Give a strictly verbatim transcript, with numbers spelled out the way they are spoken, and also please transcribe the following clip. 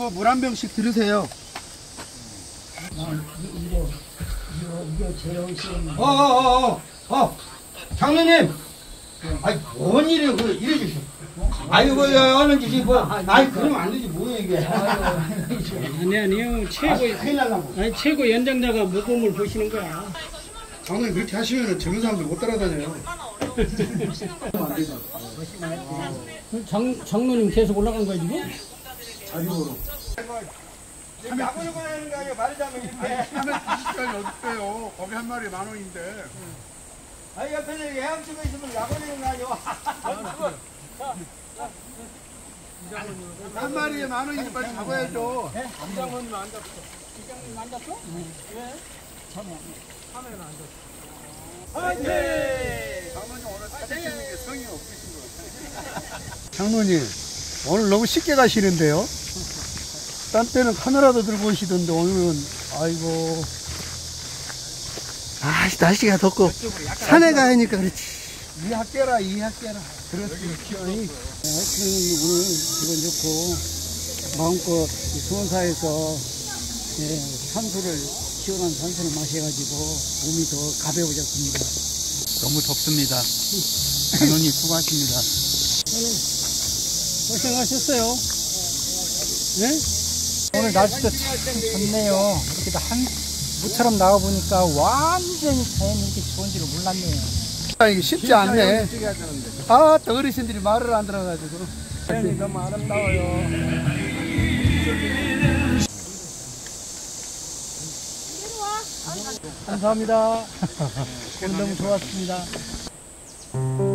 요거 물 한 병씩 들으세요. 이거 이거 이거 제일 쉬운. 어어어어 어, 어, 어. 장로님. 아이 뭔 일이에요? 그 이래 주시. 아이고 얼른 주시 뭐. 아이 그러면 안 되지 뭐야 이게. 아니 아니요 최고 큰일 날라고. 아니 최고 연장자가 모범을 보시는 거야. 장로님 그렇게 하시면은 젊은 사람들 못 따라다녀요. 장 장로님 계속 올라간 거야 지금? 자유로. 야구를 보내는 거 아니에요? 말하자면 이렇게. 하면 이십 짜리 어딨어요? 거기 한 마리 만 원인데. 아니 옆에 해양쪽에 있으면 야구를 거 아니에요? 한 마리에 만 원인데 빨리 잡아야죠. 이장모님 안 잡았어. 이장모님 안 잡았어? 왜? 참여. 참여는 안 잡았어. 화이팅! 장모님 오늘 사진 찍는 게 성의 없으신 것 같아요. 장로님 오늘 너무 쉽게 가시는데요? 딴 때는 카메라도 들고 오시던데 오늘은 아이고 아 날씨가 덥고 산에 가니까 그렇지 이학계라 이학계라 그렇지 아니 하여튼 오늘 기분 좋고 마음껏 수원사에서 예, 산소를 시원한 산소를 마셔가지고 몸이 더 가벼워졌습니다. 너무 덥습니다. 장로님 수고하십니다. 고생하셨어요. 네? 오늘 날씨도 참 좋네요. 이렇게 한 무처럼 나와 보니까 완전히 자연이 이렇게 좋은 줄을 몰랐네요. 아, 이게 쉽지 않네. 아, 또 어르신들이 말을 안 들어가지고. 자연이 너무 아름다워요. 감사합니다. 오늘 너무 좋았습니다.